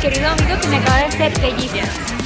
querido amigo que me acaba de ser bellísimo.